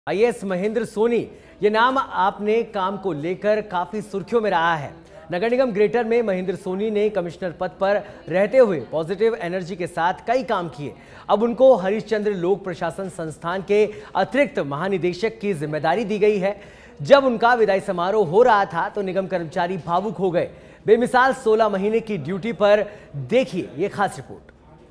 IAS Mahendra Soni ये नाम आपने काम को लेकर काफी सुर्खियों में रहा है। नगर निगम ग्रेटर में महेंद्र सोनी ने कमिश्नर पद पर रहते हुए पॉजिटिव एनर्जी के साथ कई काम किए। अब उनको हरिश्चंद्र लोक प्रशासन संस्थान के अतिरिक्त महानिदेशक की जिम्मेदारी दी गई है। जब उनका विदाई समारोह हो रहा था तो निगम कर्मचारी भावुक हो गए। बेमिसाल 16 महीने की ड्यूटी पर देखिए ये खास रिपोर्ट।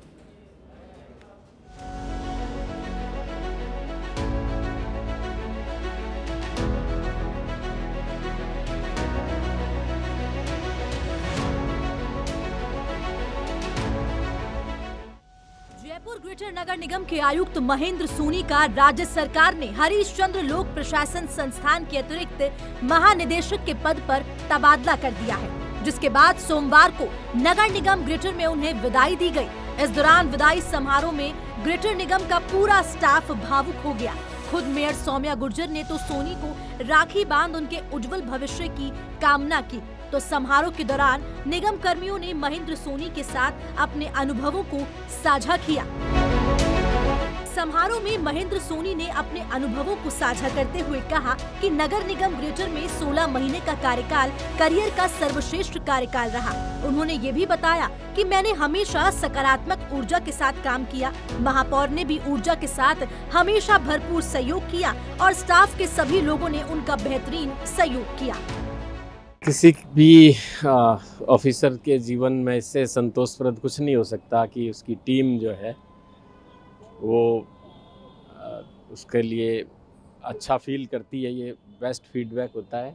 जयपुर ग्रेटर नगर निगम के आयुक्त महेंद्र सोनी का राज्य सरकार ने हरिश्चंद्र लोक प्रशासन संस्थान के अतिरिक्त महानिदेशक के पद पर तबादला कर दिया है, जिसके बाद सोमवार को नगर निगम ग्रेटर में उन्हें विदाई दी गई। इस दौरान विदाई समारोह में ग्रेटर निगम का पूरा स्टाफ भावुक हो गया। खुद मेयर सौम्या गुर्जर ने तो सोनी को राखी बांध उनके उज्जवल भविष्य की कामना की। तो समारोह के दौरान निगम कर्मियों ने महेंद्र सोनी के साथ अपने अनुभवों को साझा किया। समारोह में महेंद्र सोनी ने अपने अनुभवों को साझा करते हुए कहा कि नगर निगम ग्रेटर में 16 महीने का कार्यकाल करियर का सर्वश्रेष्ठ कार्यकाल रहा। उन्होंने ये भी बताया कि मैंने हमेशा सकारात्मक ऊर्जा के साथ काम किया। महापौर ने भी ऊर्जा के साथ हमेशा भरपूर सहयोग किया और स्टाफ के सभी लोगों ने उनका बेहतरीन सहयोग किया। किसी भी ऑफिसर के जीवन में इससे संतोषप्रद कुछ नहीं हो सकता कि उसकी टीम जो है वो उसके लिए अच्छा फील करती है। ये बेस्ट फीडबैक होता है।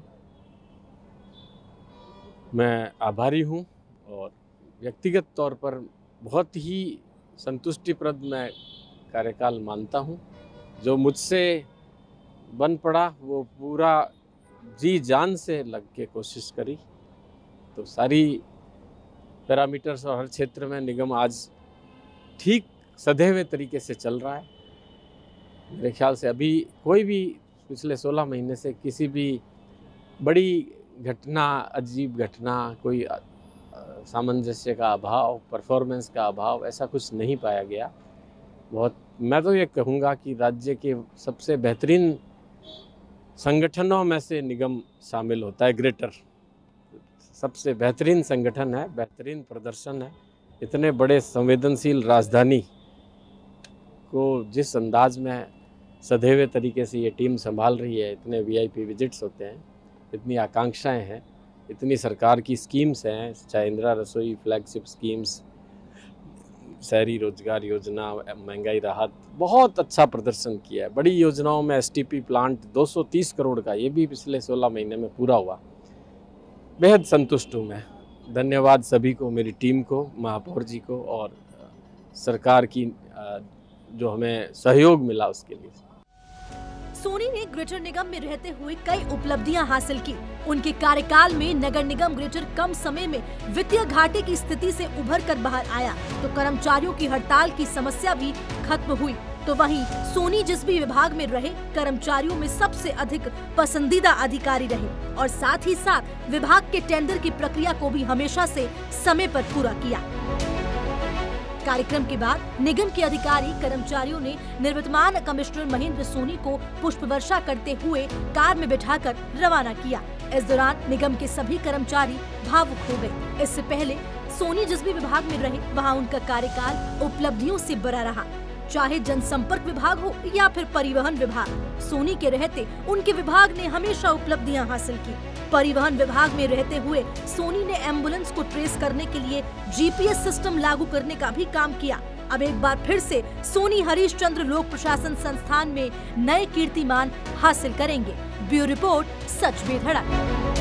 मैं आभारी हूँ और व्यक्तिगत तौर पर बहुत ही संतुष्टिप्रद मैं कार्यकाल मानता हूँ। जो मुझसे बन पड़ा वो पूरा जी जान से लग के कोशिश करी, तो सारी पैरामीटर्स और हर क्षेत्र में निगम आज ठीक सधे हुए तरीके से चल रहा है। मेरे ख्याल से अभी कोई भी पिछले 16 महीने से किसी भी बड़ी घटना, अजीब घटना, कोई सामंजस्य का अभाव, परफॉर्मेंस का अभाव, ऐसा कुछ नहीं पाया गया। मैं तो ये कहूँगा कि राज्य के सबसे बेहतरीन संगठनों में से निगम शामिल होता है। ग्रेटर सबसे बेहतरीन संगठन है, बेहतरीन प्रदर्शन है। इतने बड़े संवेदनशील राजधानी को जिस अंदाज में सधेवे तरीके से ये टीम संभाल रही है, इतने वीआईपी विजिट्स होते हैं, इतनी आकांक्षाएं हैं, इतनी सरकार की स्कीम्स हैं, चाहे इंदिरा रसोई फ्लैगशिप स्कीम्स, शहरी रोजगार योजना, महंगाई राहत, बहुत अच्छा प्रदर्शन किया है। बड़ी योजनाओं में एसटीपी प्लांट 230 करोड़ का, ये भी पिछले 16 महीने में पूरा हुआ। बेहद संतुष्ट हूँ मैं। धन्यवाद सभी को, मेरी टीम को, महापौर जी को और सरकार की जो हमें सहयोग मिला उसके लिए। सोनी ने ग्रेटर निगम में रहते हुए कई उपलब्धियां हासिल की। उनके कार्यकाल में नगर निगम ग्रेटर कम समय में वित्तीय घाटे की स्थिति से उभर कर बाहर आया, तो कर्मचारियों की हड़ताल की समस्या भी खत्म हुई। तो वहीं सोनी जिस भी विभाग में रहे, कर्मचारियों में सबसे अधिक पसंदीदा अधिकारी रहे और साथ ही साथ विभाग के टेंडर की प्रक्रिया को भी हमेशा से समय पर पूरा किया। कार्यक्रम के बाद निगम के अधिकारी कर्मचारियों ने निवर्तमान कमिश्नर महेंद्र सोनी को पुष्प वर्षा करते हुए कार में बिठाकर रवाना किया। इस दौरान निगम के सभी कर्मचारी भावुक हो गए। इससे पहले सोनी जिस भी विभाग में रहे, वहां उनका कार्यकाल उपलब्धियों से भरा रहा, चाहे जनसंपर्क विभाग हो या फिर परिवहन विभाग। सोनी के रहते उनके विभाग ने हमेशा उपलब्धियां हासिल की। परिवहन विभाग में रहते हुए सोनी ने एम्बुलेंस को ट्रेस करने के लिए जीपीएस सिस्टम लागू करने का भी काम किया। अब एक बार फिर से सोनी हरिश्चंद्र लोक प्रशासन संस्थान में नए कीर्तिमान हासिल करेंगे। ब्यूरो रिपोर्ट, सच बेधड़क।